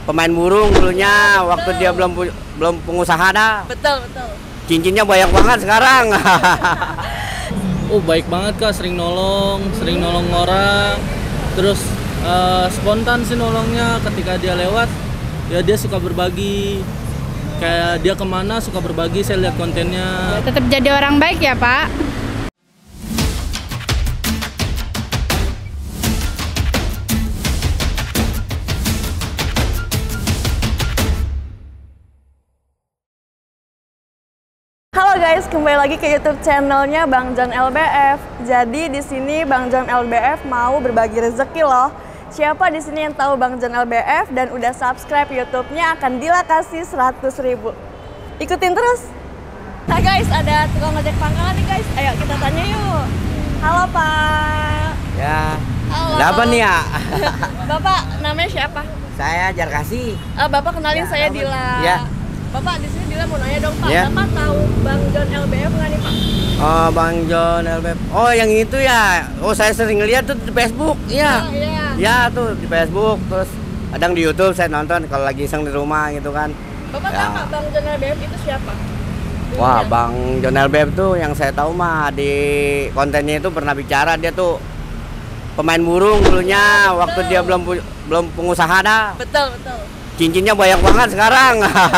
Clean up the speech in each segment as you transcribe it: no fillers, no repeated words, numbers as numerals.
pemain burung dulunya, waktu dia belum pengusaha dah. Betul, betul. Cincinnya banyak banget sekarang. Oh, baik banget Kak, sering nolong orang. Terus spontan sih nolongnya, ketika dia lewat ya dia suka berbagi. Kayak dia kemana suka berbagi, saya lihat kontennya. Tetap jadi orang baik ya Pak. Halo guys, kembali lagi ke YouTube channelnya Bang John LBF. Jadi di sini Bang John LBF mau berbagi rezeki loh. Siapa di sini yang tahu Bang John LBF dan udah subscribe YouTube-nya akan kasih 100.000. Ikutin terus. Nah guys, ada tukang ojek pangkalan nih guys. Ayo kita tanya yuk. Halo Pak. Ya. Halo. Ada apa nih ya? Bapak namanya siapa? Saya Jarkasi. Bapak kenalin Ya, saya Dila. Ya. Bapak di sini Dila mau nanya dong Pak. Ya. Bapak tahu Bang John LBF nggak nih Pak? Oh, Bang John LBF. Oh, yang itu ya. Oh, saya sering lihat tuh di Facebook. Iya. Oh, iya. Ya, tuh di Facebook, terus kadang di YouTube saya nonton kalau lagi iseng di rumah gitu kan. Bapak Ya. tahu nggak Bang John LBF itu siapa? Wah, Bang John LBF tuh yang saya tahu mah di kontennya itu pernah bicara, dia tuh pemain burung dulunya, Betul. waktu dia belum pengusaha dah. Betul, betul. Cincinnya banyak banget sekarang.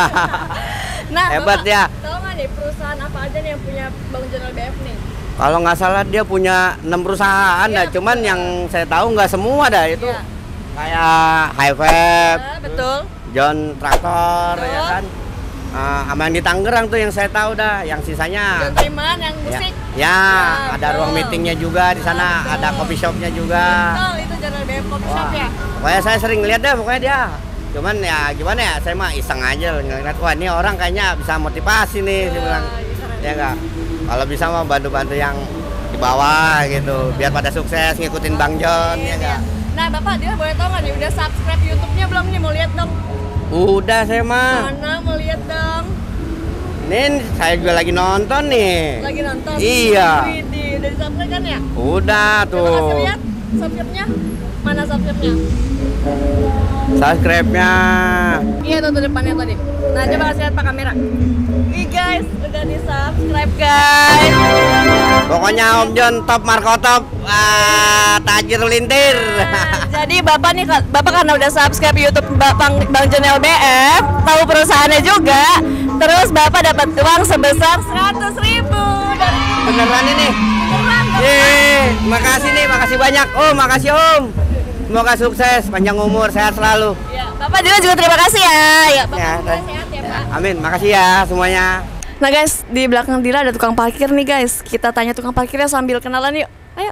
Nah, Hebat Bapak ya. tahu nggak nih perusahaan apa aja nih yang punya Bang John LBF nih? Kalau nggak salah dia punya 6 perusahaan dah, Iya, cuman betul. yang saya tahu nggak semua dah itu. Iya. Kayak Highwave, Betul. John Traktor, Betul. ya kan. Sama yang di Tangerang tuh yang saya tahu dah, yang sisanya. John Triman yang musik. Ya, Ya, ada betul. ruang meetingnya juga di sana, Betul. ada coffee shopnya juga. Betul, itu John LBF Coffee Shop ya. Pokoknya saya sering lihat deh pokoknya dia. Cuman ya gimana ya, saya mah iseng aja ngeliat, wah ini orang kayaknya bisa motivasi nih, saya bilang. Ya enggak. Kalau bisa mau bantu-bantu yang di bawah gitu, biar pada sukses ngikutin Bang John, ya enggak. Nah, Bapak dia boleh tahu nggak nih udah subscribe YouTube-nya belum nih? Mau lihat dong. Udah saya mah. Mana mau lihat dong. Nih saya juga lagi nonton nih. Lagi nonton. Iya. Widih, udah di-subscribe kan ya? Udah Coba kasih tuh. lihat subscribe-nya. Mana subscribe-nya? Subscribe-nya. Iya tuh depannya tadi. Nah, coba kasih lihat Pak kamera. Nih guys, udah di-subscribe guys. Pokoknya Om John top Markotop, tajir lintir. Nah, jadi Bapak nih, Bapak karena udah subscribe YouTube Bang John LBF, tahu perusahaannya juga, terus Bapak dapat uang sebesar 100.000 dari Beneran ini. beneran, Bapak. Yeay, makasih nih, makasih banyak. Oh, makasih Om. Semoga sukses, panjang umur, sehat selalu. Ya, Bapak juga terima kasih ya. Ya, Bapak Ya, semoga sehat ya, Pak. Amin, makasih ya semuanya. Nah guys, di belakang Dila ada tukang parkir nih guys. Kita tanya tukang parkirnya sambil kenalan yuk. Ayo.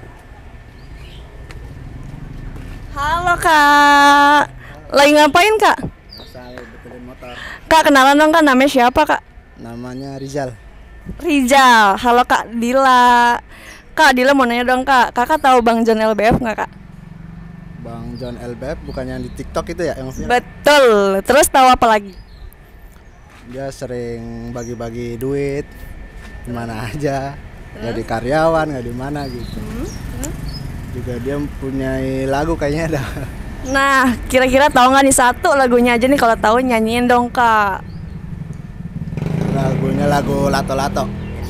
Halo Kak. Lagi ngapain Kak? Saya betulin motor. Kak kenalan dong Kak, namanya siapa Kak? Namanya Rizal. Rizal. Halo Kak Dila. Kak Dila mau nanya dong Kak. Kakak tahu Bang John LBF nggak Kak? Bang John LBF bukannya yang di TikTok itu ya yang viral? Betul. Terus tahu apa lagi? Dia sering bagi-bagi duit di mana aja. Nggak di karyawan, nggak di mana gitu. Juga dia punya lagu kayaknya dah. Nah, kira-kira tahu nggak nih satu lagunya aja nih, kalau tahu nyanyiin dong Kak. Lagunya lagu Lato Lato.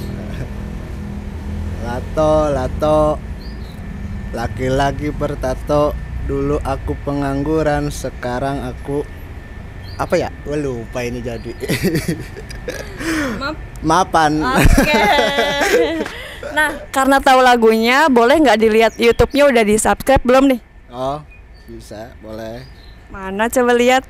Lato Lato. Laki-laki bertato. Dulu aku pengangguran, sekarang aku apa ya? Gue lupa ini jadi. Maaf. Mapan. Oke. Nah, karena tahu lagunya, boleh nggak dilihat YouTube-nya udah di-subscribe belum nih? Oh, bisa, boleh. Mana coba lihat.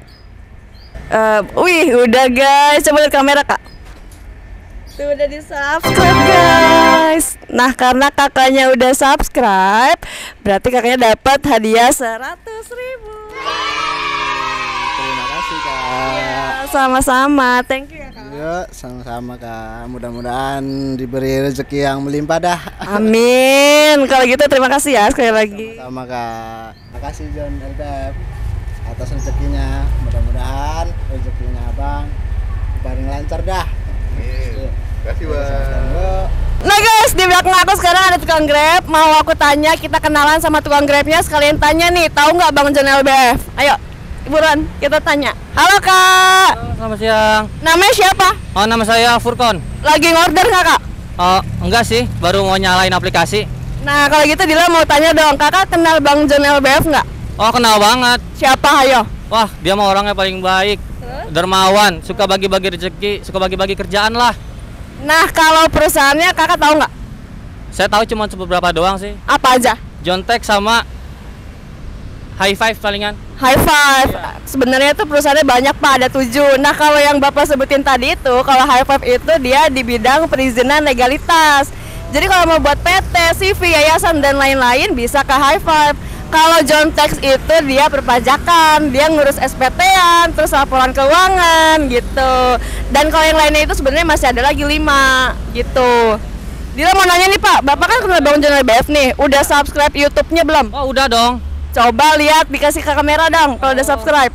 Wih, udah guys. Coba lihat kamera, Kak. Tuh udah di-subscribe, guys. Nah, karena kakaknya udah subscribe, berarti kakaknya dapat hadiah 100.000. Terima kasih, Kak. Ya, sama-sama. Thank you ya, Kak. Yuk, sama-sama Kak. Mudah-mudahan diberi rezeki yang melimpah dah. Amin. Kalau gitu terima kasih ya sekali lagi. Sama Kak. Makasih John LBF atas rezekinya. Mudah-mudahan rezekinya Abang paling lancar dah. Kasih Bang. Nah guys, di belakang aku sekarang ada tukang Grab. Mau aku tanya, kita kenalan sama tukang Grabnya. Sekalian tanya nih, tahu nggak Bang John LBF? Ayo, buruan kita tanya. Halo Kak. Selamat siang. Namanya siapa? Oh, nama saya Furkon. Lagi ngorder nggak Kak? Oh, enggak sih, baru mau nyalain aplikasi. Nah kalau gitu Dila mau tanya dong, Kakak kenal Bang John LBF nggak? Oh, kenal banget. Siapa ayo? Wah, dia mah orangnya paling baik. Dermawan, suka bagi-bagi rezeki, suka bagi-bagi kerjaan lah. Nah kalau perusahaannya Kakak tahu nggak? Saya tahu cuma beberapa doang sih. Apa aja? John Tech sama High Five palingan. High Five. Sebenarnya itu perusahaannya banyak Pak, ada 7. Nah kalau yang Bapak sebutin tadi itu, kalau High Five itu dia di bidang perizinan legalitas. Jadi kalau mau buat PT, CV, yayasan dan lain-lain bisa ke High Five. Kalau John Tax itu dia perpajakan, dia ngurus SPT-an, terus laporan keuangan gitu. Dan kalau yang lainnya itu sebenarnya masih ada lagi 5 gitu. Dila mau nanya nih Pak, Bapak kan kenal Bang John LBF nih, udah subscribe YouTube-nya belum? Oh, udah dong. Coba lihat, dikasih ke kamera dong kalau udah subscribe.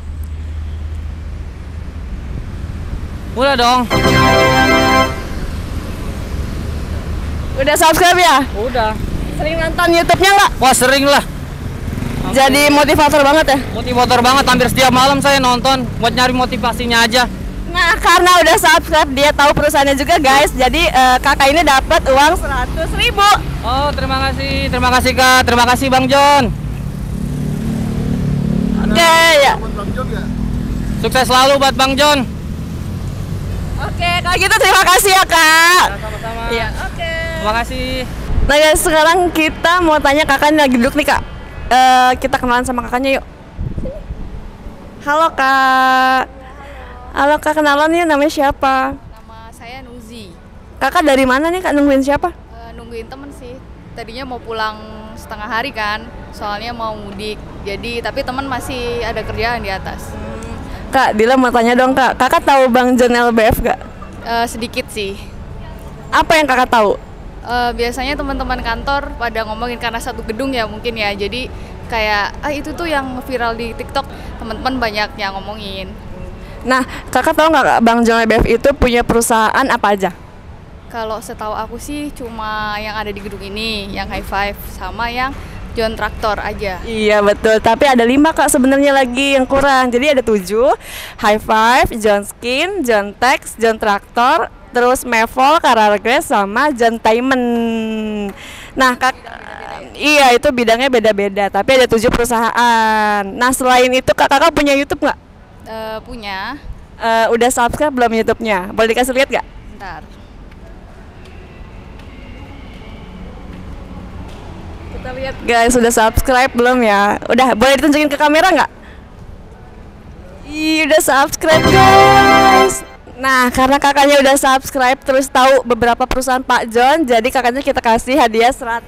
Udah dong. Udah subscribe ya? Udah. Sering nonton YouTube-nya nggak? Wah, sering lah. Jadi motivator banget ya? Motivator banget, hampir setiap malam saya nonton buat nyari motivasinya aja. Nah, karena udah subscribe, dia tahu perusahaannya juga guys. Jadi kakak ini dapat uang 100.000. Oh, terima kasih Kak, terima kasih Bang John. Oke ya. Sukses selalu buat Bang John. Oke, kalau gitu terima kasih ya Kak. Sama-sama. Iya, oke. Terima kasih. Nah guys, sekarang kita mau tanya kakaknya lagi duduk nih Kak. Kita kenalan sama kakaknya yuk. Halo Kak. Halo Kak, kenalan nih, namanya siapa? Nama saya Nuzi. Kakak dari mana nih Kak, nungguin siapa? Nungguin temen sih. Tadinya mau pulang setengah hari kan, soalnya mau mudik. Jadi tapi temen masih ada kerjaan di atas. Kak, Dila mau tanya dong Kak. Kakak tahu Bang John LBF gak? Sedikit sih. Apa yang kakak tahu? Biasanya teman-teman kantor pada ngomongin karena satu gedung ya mungkin ya. Jadi kayak itu tuh yang viral di TikTok, teman-teman banyak yang ngomongin. Nah, kakak tahu nggak Bang John LBF itu punya perusahaan apa aja? Kalau setahu aku sih cuma yang ada di gedung ini, yang High Five sama yang John Traktor aja. Iya betul, tapi ada 5 Kak sebenarnya lagi yang kurang. Jadi ada 7, High Five, John Skin, John Tex, John Traktor, terus Mevol, Kararges, sama John Taimen. Nah Kak, iya itu bidangnya beda-beda, tapi ada 7 perusahaan. Nah selain itu kakak punya YouTube nggak? Punya. Udah subscribe belum YouTube-nya? Boleh dikasih lihat nggak? Bentar. Kita lihat guys, udah subscribe belum ya? Udah, boleh ditunjukin ke kamera nggak? Ih, udah subscribe guys. Nah, karena kakaknya udah subscribe terus tahu beberapa perusahaan Pak John, jadi kakaknya kita kasih hadiah 100.000.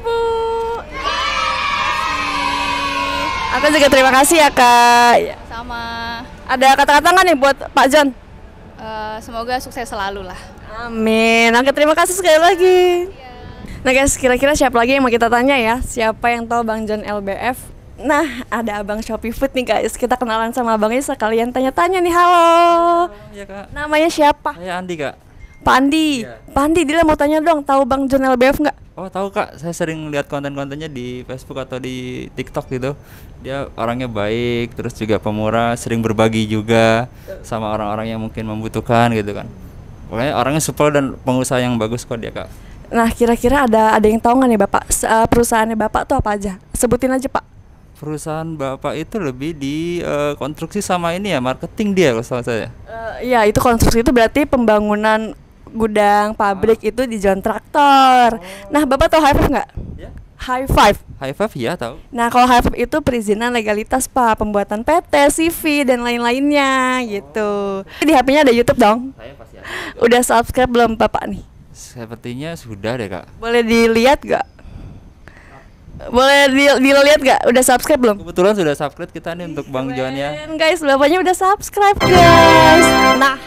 Aku juga terima kasih ya Kak. Sama. Ada kata-kata nggak nih buat Pak John? Semoga sukses selalu lah. Amin. Oke, terima kasih sekali lagi. Nah guys, kira-kira siapa lagi yang mau kita tanya ya? Siapa yang tahu Bang John LBF? Nah, ada Abang Shopee Food nih guys. Kita kenalan sama abangnya sekalian tanya-tanya nih. Halo. Iya Kak. Namanya siapa? Saya Andi Kak. Pak Andi. Iya. Pak Andi, Dila mau tanya dong, tahu Bang John LBF nggak? Oh tahu Kak, saya sering lihat konten-kontennya di Facebook atau di TikTok gitu. Dia orangnya baik, terus juga pemurah, sering berbagi juga sama orang-orang yang mungkin membutuhkan gitu kan. Pokoknya orangnya supel dan pengusaha yang bagus kok dia Kak. Nah, kira-kira ada yang tahu nggak nih Bapak? Perusahaannya Bapak tuh apa aja? Sebutin aja Pak. Perusahaan Bapak itu lebih di konstruksi sama ini ya, marketing dia kalau salah saya. Iya, itu konstruksi itu berarti pembangunan gudang pabrik itu di John Traktor. Nah, Bapak tahu High Five nggak? Ya? High Five. High Five ya tahu. Nah, kalau High Five itu perizinan legalitas Pak, pembuatan PT, CV dan lain-lainnya gitu. Di HP-nya ada YouTube dong. Saya pasti ada. Udah subscribe belum Bapak nih? Sepertinya sudah deh Kak. Boleh dilihat gak? Boleh dilihat gak? Udah subscribe belum? Kebetulan sudah subscribe kita nih untuk Bang John ya. Keren, guys, bapaknya udah subscribe guys. Nah,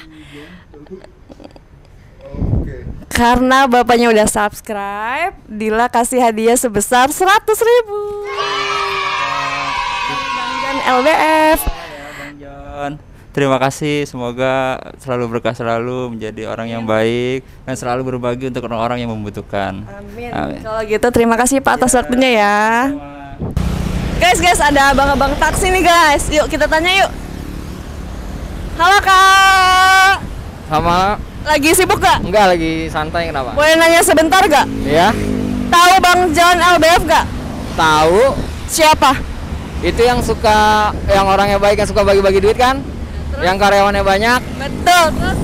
karena bapaknya udah subscribe, Dila kasih hadiah sebesar 100.000. Bang John LBF. Bang John, terima kasih. Semoga selalu berkah, selalu menjadi orang yang baik dan selalu berbagi untuk orang-orang yang membutuhkan. Amin. Amin. Kalau gitu terima kasih Pak atas waktunya ya. Sama. Guys, ada abang-abang taksi nih guys. Yuk kita tanya yuk. Halo Kak. Sama Lagi sibuk gak? enggak lagi santai kenapa? Boleh nanya sebentar gak? Ya, Tahu Bang John LBF gak? tahu Siapa? itu yang orangnya baik yang suka bagi-bagi duit kan? Yang karyawannya banyak, Betul. Terus?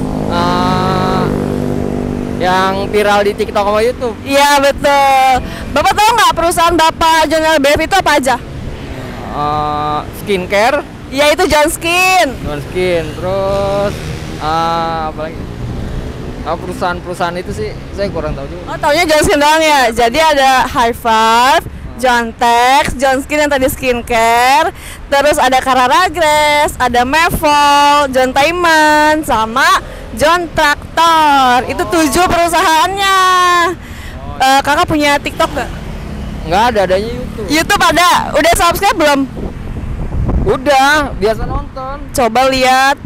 yang viral di TikTok sama YouTube. Iya betul. Bapak tahu nggak perusahaan Bapak John LBF itu apa aja? Skincare, Ya itu John Skin. non skin, terus apa lagi? Perusahaan-perusahaan itu sih saya kurang tahu juga. Oh taunya John Skin doang ya. Jadi ada High Five, John Tex, John Skin yang tadi skincare, terus ada Carrara Grass, ada Mevol, John Taiman, sama John Traktor. Itu 7 perusahaannya. Kakak punya TikTok nggak? Nggak ada, adanya YouTube. YouTube ada. Udah subscribe belum? Udah, biasa nonton. Coba lihat.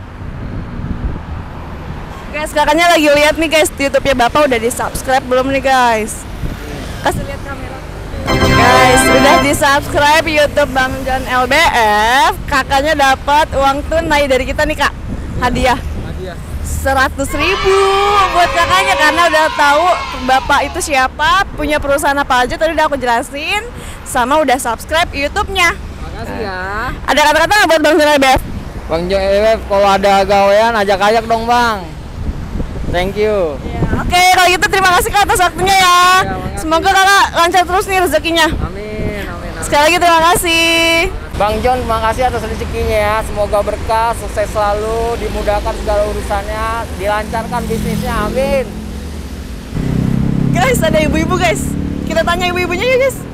Guys, kakaknya lagi lihat nih guys, YouTube-nya Bapak udah di-subscribe belum nih guys? Kasih lihat kamera. Guys, udah di-subscribe YouTube Bang John LBF. Kakaknya dapat uang tunai dari kita nih Kak. Hadiah. 100.000 buat kakaknya karena udah tahu Bapak itu siapa, punya perusahaan apa aja tadi udah aku jelasin, sama udah subscribe YouTube-nya. Makasih ya. Ada kata-kata nggak buat Bang John LBF? Bang John LBF kalau ada gawean ajak-ajak dong bang. Thank you. Oke, kalau gitu terima kasih Kak atas waktunya ya. Semoga Kakak lancar terus nih rezekinya. Amin. Sekali lagi terima kasih. Bang John, makasih atas rezekinya ya. Semoga berkah, sukses selalu, dimudahkan segala urusannya, dilancarkan bisnisnya. Amin. Guys, ada ibu-ibu guys. Kita tanya ibu-ibunya ya guys.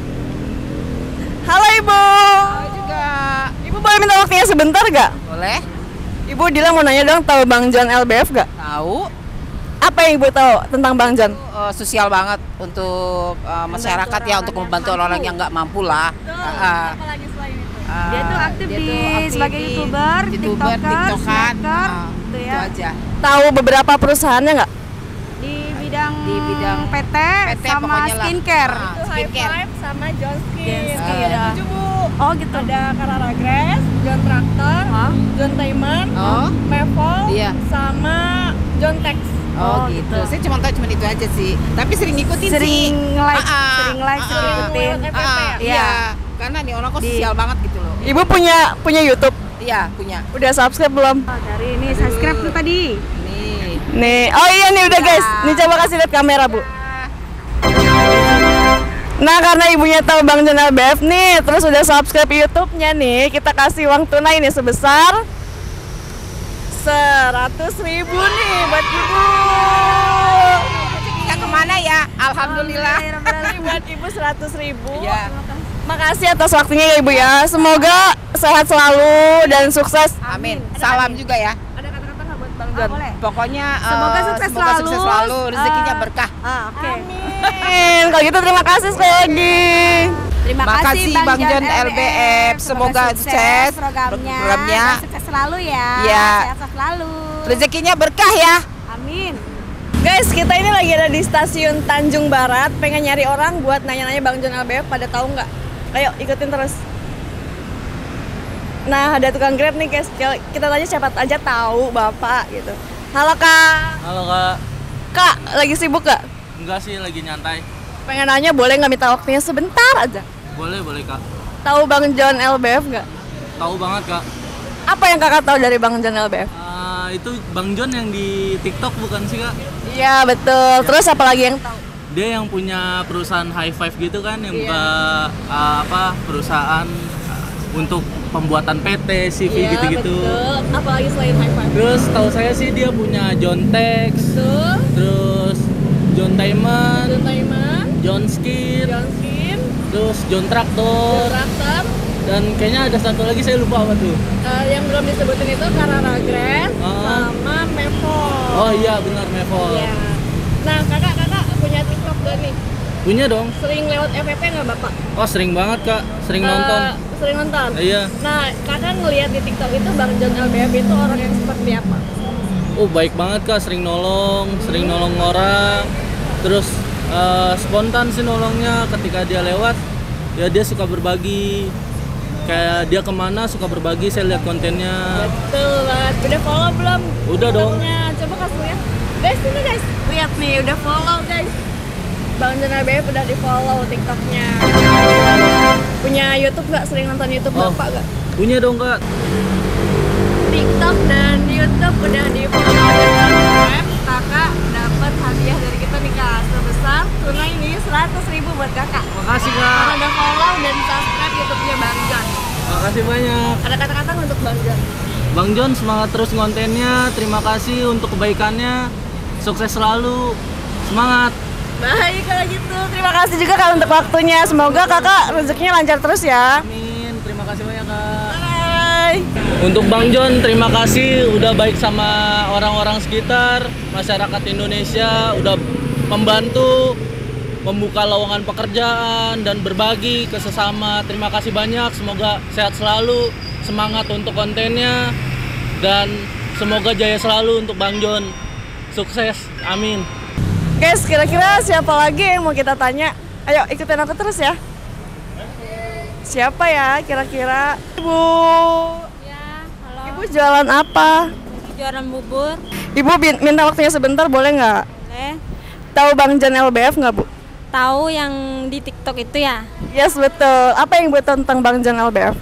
Halo Ibu. Halo juga. Ibu boleh minta waktunya sebentar gak? Boleh? Ibu Dila mau nanya dong, tahu Bang John LBF gak? Tahu. Apa yang Ibu tahu tentang Bang John? Sosial banget untuk masyarakat ya, untuk membantu orang-orang yang nggak mampu lah. Apalagi selain itu? Dia tuh aktif dia di tuh aktif sebagai di YouTuber, YouTuber, TikToker, TikTokan. snacker, Itu gitu ya. aja. Tahu beberapa perusahaannya nggak? Di bidang PT, PT sama pokoknya lah. skincare. Skincare. Sama John Skin. John Skin. Ada 7 Bu. Oh gitu. Ada Carrara Grass, John Traktor, John Taiman, Mevol, Iya. sama John Tex. Oh, gitu. Saya cuma tahu itu aja sih. Tapi sering ngikutin sih. Sering like, sering ikutin. Iya. Karena nih orang kok sosial banget gitu loh. Ibu punya YouTube? Iya, punya. Udah subscribe belum? Dari ini subscribe tuh tadi. Nih, oh iya nih udah guys. Nih coba kasih lihat kamera Bu. Nah karena ibunya tahu Bang John LBF nih, terus udah subscribe YouTube-nya nih, kita kasih uang tunai nih sebesar 100.000 nih buat ibu. Rezekinya kemana ya? Alhamdulillah. Buat ibu 100.000. Iya. Makasih atas waktunya ya ibu ya. Semoga sehat selalu dan sukses. Amin. Salam juga ya. Ada kata-kata nggak buat Bang John? Pokoknya Semoga sukses selalu. rezekinya berkah. Oke. Amin. Kalau gitu terima kasih sekali lagi. Terima Makasih kasih Bang John LBF. Semoga sukses programnya. Sukses selalu ya. Iya. Sehat selalu. Rezekinya berkah ya. Amin. Guys, kita ini lagi ada di stasiun Tanjung Barat, pengen nyari orang buat nanya-nanya Bang John LBF, pada tahu nggak? Ayo ikutin terus. Nah, ada tukang Grab nih guys, kita tanya siapa aja tahu Bapak gitu. Halo Kak. Halo Kak. Kak, lagi sibuk gak? Enggak sih, lagi nyantai. Pengen nanya boleh nggak minta waktunya sebentar aja? Boleh Kak. Tahu Bang John LBF nggak? Tahu banget Kak. Apa yang kakak tahu dari Bang John LBF? Itu Bang John yang di TikTok bukan sih Kak? Iya betul. Terus apa lagi yang tahu? Dia yang punya perusahaan High Five gitu kan, yang buka perusahaan untuk pembuatan PT, CV gitu-gitu. Betul. Apalagi selain High Five? Terus tahu saya sih dia punya John Tex, terus John Taiman, John Skin, terus John Traktor, dan kayaknya ada satu lagi saya lupa apa tuh. Yang belum disebutin itu Carrara Grass sama Mevol. Oh iya benar Mevol. Iya. Nah kakak punya TikTok gak nih? Punya dong. Sering lewat FYP nggak Bapak? Oh sering banget Kak, sering nonton. Sering nonton? Iya. Nah kakak ngelihat di TikTok itu Bang John LBF itu orang yang seperti apa? Oh baik banget Kak, sering nolong orang. Terus spontan sih nolongnya, ketika dia lewat ya dia suka berbagi. Kayak dia kemana suka berbagi, saya lihat kontennya. Betul banget. Udah follow belum? Udah dong. Coba kasih lihat. Guys, ini guys. Lihat nih, udah follow guys. Bang Jon LBF udah di follow TikToknya. Punya YouTube nggak? Sering nonton YouTube Bapak nggak? Punya dong Kak. TikTok dan YouTube udah di follow Jon LBF. Kakak dapat hadiah dari kita nih Kak, sebesar tunai ini 100.000 buat kakak. Makasih Kak. Karena udah follow dan subscribe YouTube-nya Bang Jon. Makasih banyak. Ada kata-kata untuk Bang Jon? Bang Jon semangat terus kontennya. Terima kasih untuk kebaikannya. Sukses selalu. Semangat. Baik kalau gitu. Terima kasih juga Kak untuk waktunya. Semoga kakak rezekinya lancar terus ya. Amin. Terima kasih banyak Kak. Bye. Untuk Bang Jon, terima kasih udah baik sama orang-orang sekitar, masyarakat Indonesia, udah membantu membuka lowongan pekerjaan dan berbagi ke sesama. Terima kasih banyak, semoga sehat selalu, semangat untuk kontennya, dan semoga jaya selalu untuk Bang Jon. Sukses, amin. Guys, kira-kira siapa lagi yang mau kita tanya? Ayo ikutin aku terus ya. Siapa ya kira-kira? Ibu. Ya, halo. Ibu jualan apa? Jualan bubur. Ibu minta waktunya sebentar boleh nggak? Boleh. Tahu Bang Jon LBF nggak Bu? Tahu yang di TikTok itu ya? Yes betul. Apa yang buat tentang Bang Jon LBF?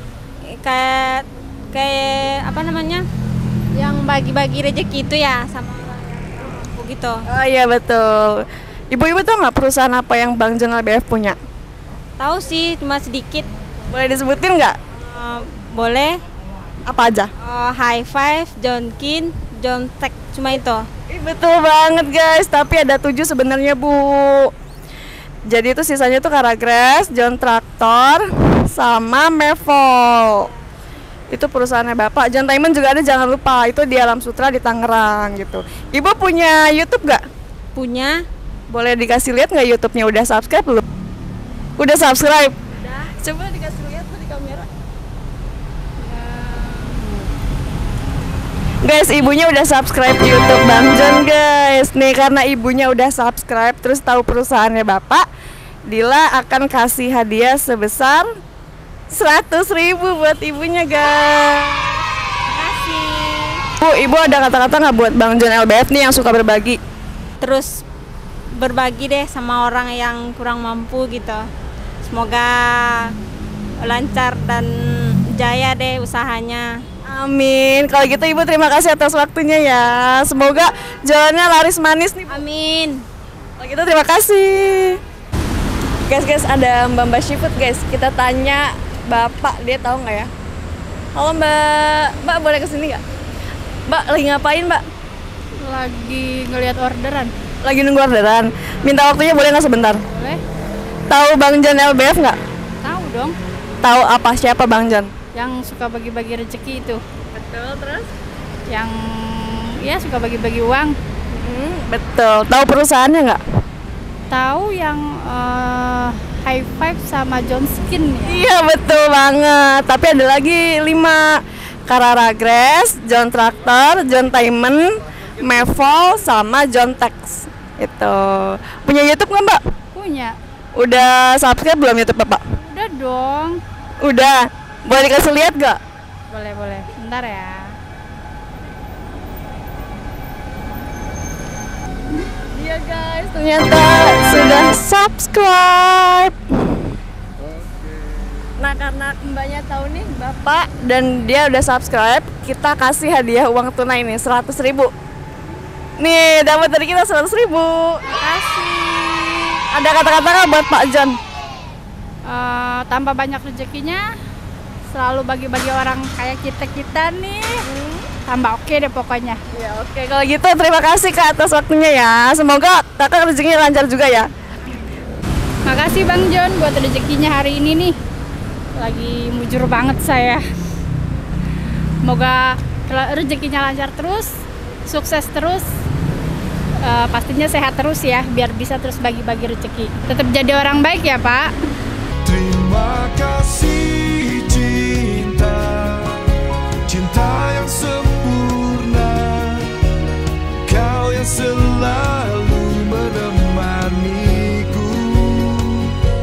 Kayak apa namanya? Yang bagi-bagi rezeki itu ya sama orang mampu gitu. Oh iya betul. Ibu-ibu tahu nggak perusahaan apa yang Bang Jon LBF punya? Tahu sih, cuma sedikit. Boleh disebutin nggak? Boleh. Apa aja? High Five, Jonkin, Jontek, cuma itu. Betul banget guys, tapi ada 7 sebenarnya Bu. Jadi itu sisanya tuh Karagrass, Jon Traktor, sama Mevol. Itu perusahaannya Bapak. Jon Taimen juga ada, jangan lupa. Itu di Alam Sutra di Tangerang gitu. Ibu punya YouTube nggak? Punya. Boleh dikasih lihat nggak YouTube-nya? Udah subscribe belum? Udah subscribe? Udah. Coba dikasih lihat tuh di kamera. Guys, ibunya udah subscribe YouTube Bang Jon guys. Nih karena ibunya udah subscribe terus tahu perusahaannya Bapak, Dila akan kasih hadiah sebesar 100.000 buat ibunya guys. Makasih. Bu, ibu ada kata-kata nggak buat Bang Jon LBF nih yang suka berbagi? Terus berbagi deh sama orang yang kurang mampu gitu. Semoga lancar dan jaya deh usahanya. Amin. Kalau gitu Ibu terima kasih atas waktunya ya. Semoga jalannya laris manis nih. Amin. Kalau gitu terima kasih. Guys, ada Mbak Seafood guys. Kita tanya Bapak, dia tahu nggak ya? Halo Mbak. Mbak boleh kesini nggak? Mbak lagi ngapain Mbak? Lagi ngelihat orderan. Lagi nunggu orderan. Minta waktunya boleh nggak sebentar? Boleh? Tahu Bang Jon LBF nggak? Tahu dong. Tahu apa siapa Bang Jon? Yang suka bagi-bagi rezeki itu. Betul, terus? Yang ya suka bagi-bagi uang. Betul. Tahu perusahaannya nggak? Tahu yang High Five sama Johnskin ya. Iya betul banget. Tapi ada lagi 5. Karagrass, Jon Traktor, Jon Taimen, Mevol, sama Jontex. Itu. Punya YouTube nggak Mbak? Punya. Udah subscribe belum YouTube Bapak? Udah dong. Udah. Boleh dikasih lihat nggak? Boleh. Bentar ya. Iya guys, ternyata sudah subscribe. Nah karena mbaknya tahu nih Bapak dan dia udah subscribe, kita kasih hadiah uang tunai nih 100.000. Nih dapat dari kita 100.000. Makasih. Ada kata-kata nggak buat Pak Jon? Tambah banyak rezekinya, selalu bagi-bagi orang kayak kita nih. Tambah oke deh pokoknya. Ya oke. Kalau gitu terima kasih Kak atas waktunya ya. Semoga kakak rezekinya lancar juga ya. Makasih Bang Jon buat rezekinya hari ini nih. Lagi mujur banget saya. Semoga rezekinya lancar terus, sukses terus, pastinya sehat terus ya, biar bisa terus bagi-bagi rezeki. Tetap jadi orang baik ya Pak.